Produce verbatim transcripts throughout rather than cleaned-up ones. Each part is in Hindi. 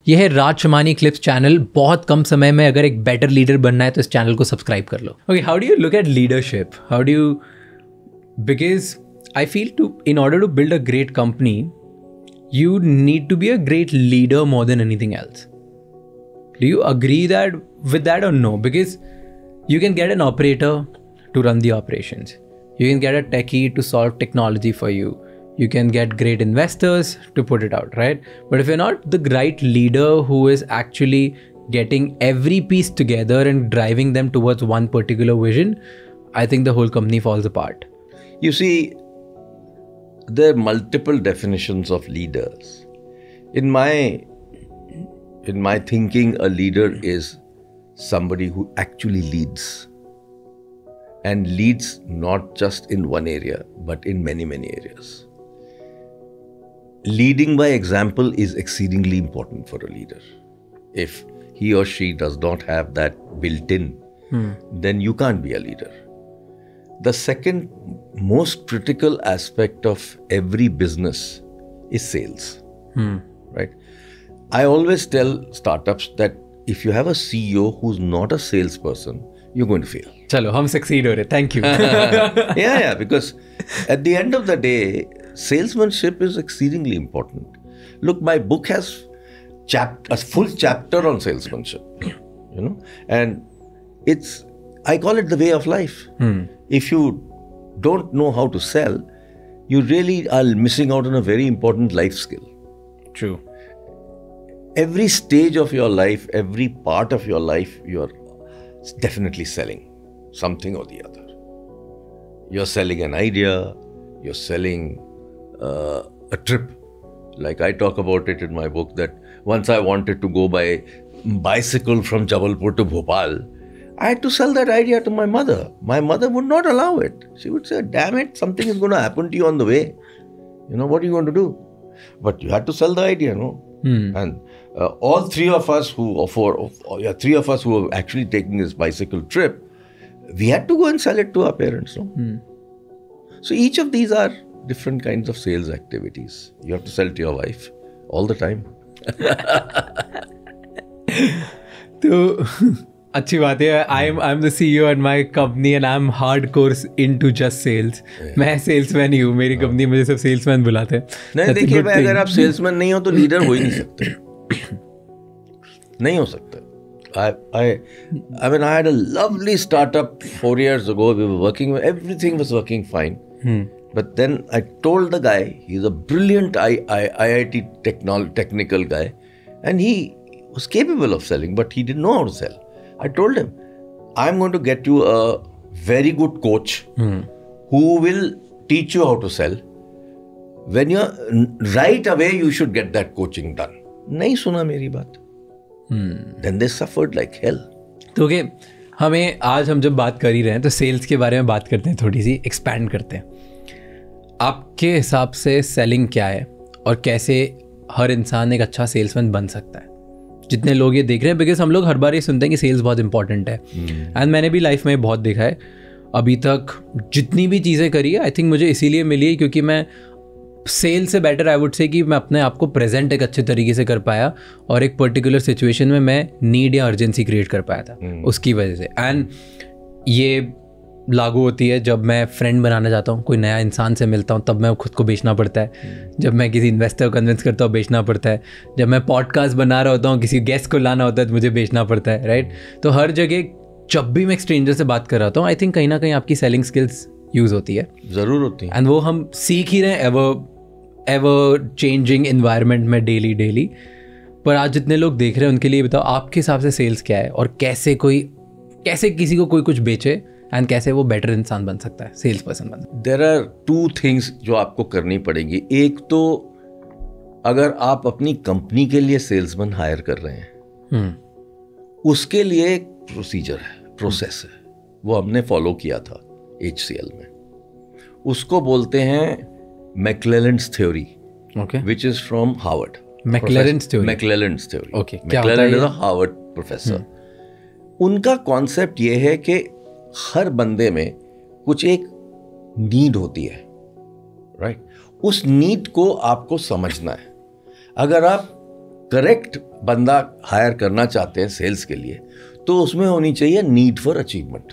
ये है राज शमानी क्लिप्स चैनल। बहुत कम समय में अगर एक बेटर लीडर बनना है तो इस चैनल को सब्सक्राइब कर लो। Okay, how do you look at leadership? How do you, because I feel to in order to build a great company you need to be a great leader more than anything else. Do you agree that with that or no? Because you can get an operator to run the operations. You can get a techie to solve technology for you. You can get great investors to put it out, right? But if you're not the right leader who is actually getting every piece together and driving them towards one particular vision, I think the whole company falls apart. You see, there are multiple definitions of leaders. In my in my thinking, a leader is somebody who actually leads, and leads not just in one area but in many many areas. Leading by example is exceedingly important for a leader. If he or she does not have that built in, hmm. then you can't be a leader. The second most critical aspect of every business is sales, hmm. right? I always tell startups that if you have a C E O who's not a salesperson, you're going to fail. Chalo, hum succeed ho rahe. Thank you. yeah, yeah, because at the end of the day, salesmanship is exceedingly important. Look, my book has chap- a full chapter on salesmanship, you know, and it's, I call it the way of life. Hmm. If you don't know how to sell, you really are missing out on a very important life skill. True. Every stage of your life, every part of your life, you're definitely selling something or the other. You're selling an idea, you're selling uh, a trip. Like I talk about it in my book that once I wanted to go by bicycle from Jabalpur to Bhopal, I had to sell that idea to my mother. My mother would not allow it. She would say, damn it, something is going to happen to you on the way. You know, what are you going to do? But you had to sell the idea, no? Hmm. And uh, all three of us who, or four, or, yeah, three of us who were actually taking this bicycle trip, we had to go and sell it to our parents, no? Hmm. So each of these are different kinds of sales activities. You have to sell to your wife all the time. So... अच्छी बात है. I am I am the CEO at my company and I am hardcore into just sales. मैं सेल्समैन ही हूँ. मेरी कंपनी मुझे सब सेल्समैन बुलाते हैं. नहीं, देखिए भाई, अगर आप सेल्समैन नहीं हो तो लीडर हो ही नहीं सकते. नहीं हो सकते. I I I mean I had a lovely startup four years ago. We were working, everything was working fine. Hmm. But then I told the guy, he's a brilliant I I IIT technol technical guy, and he was capable of selling, but he didn't know how to sell. I told him, I'm going to get you a very good coach hmm. who will teach you how to sell. When you're right away, you should get that coaching done. नहीं सुना मेरी बात. Hmm. Then they suffered like hell. तो okay, हमें आज हम जब बात कर ही रहे हैं तो सेल्स के बारे में बात करते हैं, थोड़ी सी एक्सपैंड करते हैं. आपके हिसाब से सेलिंग क्या है और कैसे हर इंसान एक अच्छा सेल्समैन बन सकता है? जितने लोग ये देख रहे हैं, बिकॉज हम लोग हर बार ये सुनते हैं कि सेल्स बहुत इंपॉर्टेंट है, एंड hmm. मैंने भी लाइफ में बहुत देखा है. अभी तक जितनी भी चीज़ें करी है, आई थिंक मुझे इसीलिए मिली है क्योंकि मैं सेल से बेटर आई वुड से कि मैं अपने आप को प्रेजेंट एक अच्छे तरीके से कर पाया और एक पर्टिकुलर सिचुएशन में मैं नीड या अर्जेंसी क्रिएट कर पाया था hmm. उसकी वजह से. एंड ये लागू होती है जब मैं फ्रेंड बनाना चाहता हूँ, कोई नया इंसान से मिलता हूँ, तब मैं खुद को बेचना पड़ता है. hmm. जब मैं किसी इन्वेस्टर को कन्विंस करता हूँ, बेचना पड़ता है. जब मैं पॉडकास्ट बना रहा होता हूँ, किसी गेस्ट को लाना होता है तो मुझे बेचना पड़ता है, राइट? तो हर जगह जब भी मैं एक स्ट्रेंजर से बात कर रहा होता हूँ, आई थिंक कहीं ना कहीं आपकी सेलिंग स्किल्स यूज़ होती है. ज़रूर होती है. एंड वो हम सीख ही रहे हैं एवर एवर चेंजिंग इन्वायरमेंट में डेली डेली. पर आज जितने लोग देख रहे हैं उनके लिए बताओ, आपके हिसाब से सेल्स क्या है और कैसे कोई कैसे किसी को कोई कुछ बेचे एंड कैसे वो बेटर इंसान बन सकता है, सेल्स पर्सन बन सकता है? देयर आर टू थिंग्स जो आपको करनी पड़ेगी. एक तो अगर आप अपनी कंपनी के लिए सेल्समैन हायर कर रहे हैं, hmm. उसके लिए एक प्रोसीजर है, प्रोसेस है, वो हमने फॉलो किया था एच सी एल में. उसको बोलते हैं McClelland's theory, which is from Harvard. McClelland's theory. McClelland's theory. Okay, McClelland is a Harvard professor. उनका कॉन्सेप्ट ये है कि हर बंदे में कुछ एक नीड होती है, राइट? उस नीड को आपको समझना है. अगर आप करेक्ट बंदा हायर करना चाहते हैं सेल्स के लिए, तो उसमें होनी चाहिए नीड फॉर अचीवमेंट।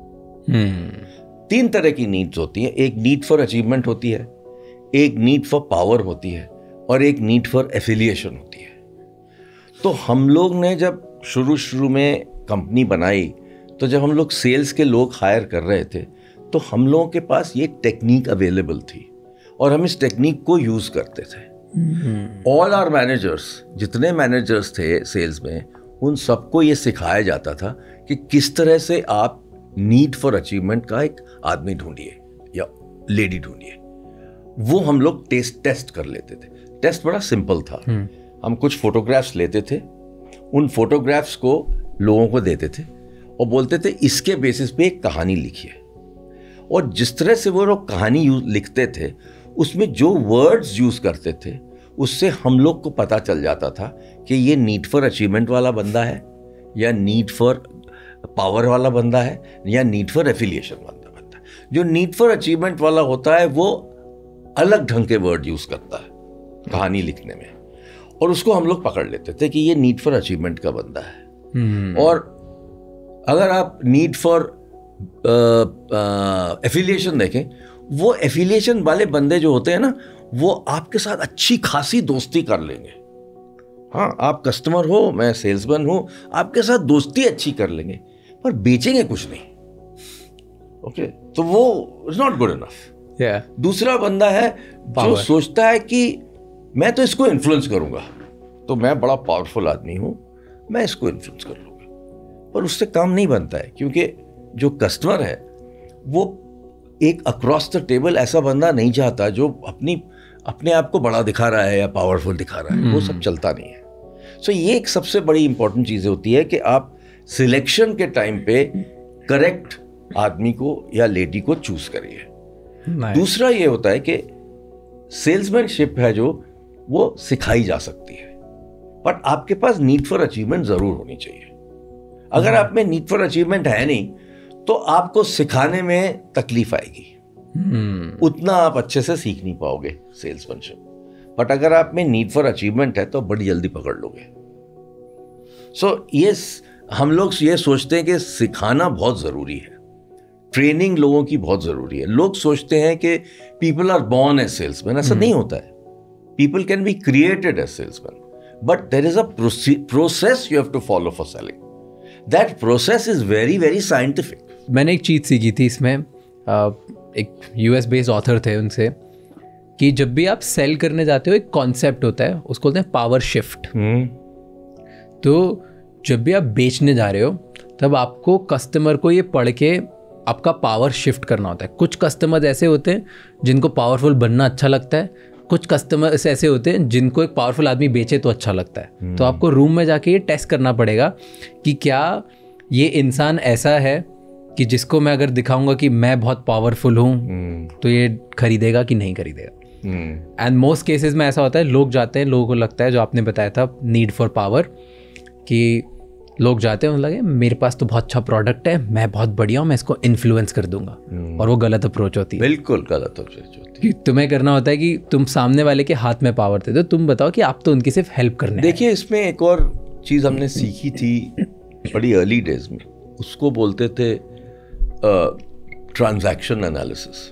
तीन तरह की नीड्स होती हैं, एक नीड फॉर अचीवमेंट होती है, एक नीड फॉर पावर होती है, और एक नीड फॉर एफिलिएशन होती है। तो हम लोग ने जब शुरू शुरू में कंपनी बनाई, तो जब हम लोग सेल्स के लोग हायर कर रहे थे, तो हम लोगों के पास ये टेक्निक अवेलेबल थी और हम इस टेक्निक को यूज करते थे। ऑल आवर मैनेजर्स, जितने मैनेजर्स थे सेल्स में, उन सबको ये सिखाया जाता था कि किस तरह से आप नीड फॉर अचीवमेंट का एक आदमी ढूंढिए या लेडी ढूंढिए। वो हम लोग टेस्ट टेस्ट कर लेते थे। टेस्ट बड़ा सिंपल था। हम कुछ फोटोग्राफ्स लेते थे, उन फोटोग्राफ्स को लोगों को देते थे और बोलते थे इसके बेसिस पे एक कहानी लिखिए। और जिस तरह से वो लोग कहानी लिखते थे, उसमें जो वर्ड्स यूज करते थे, उससे हम लोग को पता चल जाता था कि ये नीड फॉर अचीवमेंट वाला बंदा है, या नीड फॉर पावर वाला बंदा है, या नीड फॉर एफिलिएशन वाला बंदा है। जो नीड फॉर अचीवमेंट वाला होता है वो अलग ढंग के वर्ड यूज करता है कहानी लिखने में, और उसको हम लोग पकड़ लेते थे कि ये नीड फॉर अचीवमेंट का बंदा है। hmm. और अगर आप नीड फॉर एफिलिएशन देखें, वो एफिलिएशन वाले बंदे जो होते हैं ना, वो आपके साथ अच्छी खासी दोस्ती कर लेंगे। हाँ, आप कस्टमर हो, मैं सेल्समैन हूं, आपके साथ दोस्ती अच्छी कर लेंगे, पर बेचेंगे कुछ नहीं। Okay okay? तो वो is not good enough. yeah. दूसरा बंदा है Power. जो सोचता है कि मैं तो इसको इन्फ्लुएंस करूंगा, तो मैं बड़ा पावरफुल आदमी हूं, मैं इसको इन्फ्लुएंस कर लूंगा। पर उससे काम नहीं बनता है, क्योंकि जो कस्टमर है वो एक अक्रॉस द टेबल ऐसा बंदा नहीं चाहता जो अपनी अपने आप को बड़ा दिखा रहा है या पावरफुल दिखा रहा है। hmm. वो सब चलता नहीं है। सो so, ये एक सबसे बड़ी इंपॉर्टेंट चीज़ होती है कि आप सिलेक्शन के टाइम पे करेक्ट आदमी को या लेडी को चूज करिए। nice. दूसरा ये होता है कि सेल्समैनशिप है जो वो सिखाई जा सकती है, बट आपके पास नीड फॉर अचीवमेंट जरूर होनी चाहिए। अगर hmm. आप में नीड फॉर अचीवमेंट है नहीं, तो आपको सिखाने में तकलीफ आएगी। hmm. उतना आप अच्छे से सीख नहीं पाओगे सेल्समैनशिप। बट अगर आप में नीड फॉर अचीवमेंट है तो बड़ी जल्दी पकड़ लोगे। सो so, ये हम लोग ये सोचते हैं कि सिखाना बहुत ज़रूरी है, ट्रेनिंग लोगों की बहुत ज़रूरी है। लोग सोचते हैं कि people are born as salesman, ऐसा hmm. नहीं होता है। People can be created as salesman, but there is a process you have to follow for selling. That process is very very scientific. मैंने एक चीज़ सीखी थी इसमें, एक यूएस बेस्ड ऑथर थे उनसे, कि जब भी आप सेल करने जाते हो एक कॉन्सेप्ट होता है, उसको बोलते हैं पावर शिफ्ट। hmm. तो जब भी आप बेचने जा रहे हो, तब आपको कस्टमर को ये पढ़ के आपका पावर शिफ्ट करना होता है। कुछ कस्टमर ऐसे होते हैं जिनको पावरफुल बनना अच्छा लगता है, कुछ कस्टमर्स ऐसे होते हैं जिनको एक पावरफुल आदमी बेचे तो अच्छा लगता है। hmm. तो आपको रूम में जाके ये टेस्ट करना पड़ेगा कि क्या ये इंसान ऐसा है कि जिसको मैं अगर दिखाऊंगा कि मैं बहुत पावरफुल हूँ, hmm. तो ये खरीदेगा कि नहीं खरीदेगा। एंड मोस्ट केसेस में ऐसा होता है, लोग जाते हैं, लोगों को लगता है जो आपने बताया था नीड फॉर पावर, कि लोग जाते हैं, लगे मेरे पास तो बहुत अच्छा प्रोडक्ट है, मैं बहुत बढ़िया हूँ, मैं इसको इन्फ्लुएंस कर दूंगा। hmm. और वो गलत अप्रोच होती है। बिल्कुल गलत अप्रोच होती है। तुम्हें करना होता है कि तुम सामने वाले के हाथ में पावर दे दो, तुम बताओ कि आप तो उनकी सिर्फ हेल्प करने। देखिए, इसमें एक और चीज़ हमने सीखी थी बड़ी अर्ली डेज में, उसको बोलते थे ट्रांजैक्शन एनालिसिस।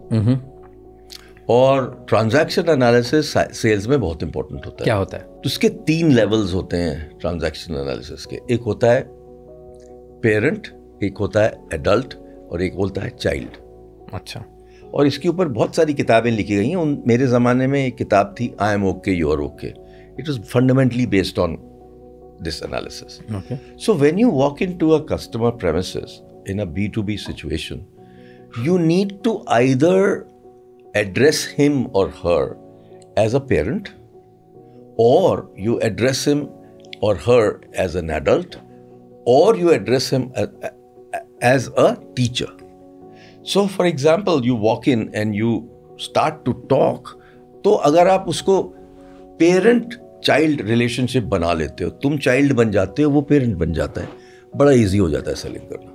और ट्रांजैक्शन एनालिसिस सेल्स में बहुत इंपॉर्टेंट होता है। क्या होता है? तो उसके तीन लेवल्स होते हैं ट्रांजैक्शन एनालिसिस के। एक होता है पेरेंट, एक होता है एडल्ट, और एक होता है चाइल्ड। अच्छा। और इसके ऊपर बहुत सारी किताबें लिखी गई हैं। उन मेरे ज़माने में एक किताब थी, I am okay you are okay. It was fundamentally based on this analysis. So when you walk into a customer premises in a B two B situation, you need to either address him or her as a parent, or you address him or her as an adult, or you address him as a teacher. So for example, you walk in and you start to talk, तो अगर आप उसको parent child relationship बना लेते हो, तुम child बन जाते हो, वो parent बन जाता है, बड़ा easy हो जाता है selling करना।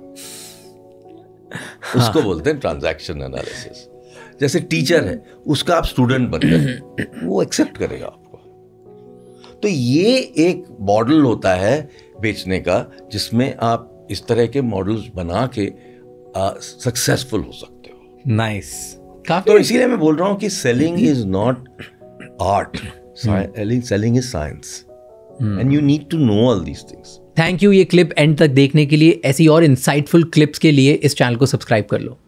उसको बोलते हैं ट्रांजैक्शन एनालिसिस। जैसे टीचर है, उसका आप स्टूडेंट बन गए, वो एक्सेप्ट करेगा आपको। तो ये एक मॉडल होता है बेचने का, जिसमें आप इस तरह के मॉडल्स बना के सक्सेसफुल हो सकते हो। नाइस काफी। तो इसीलिए मैं बोल रहा हूँ कि selling is not art, selling is science, and you need to know all these things. Thank you ये क्लिप एंड तक देखने के लिए। ऐसी और इंसाइटफुल क्लिप्स के लिए इस चैनल को सब्सक्राइब कर लो।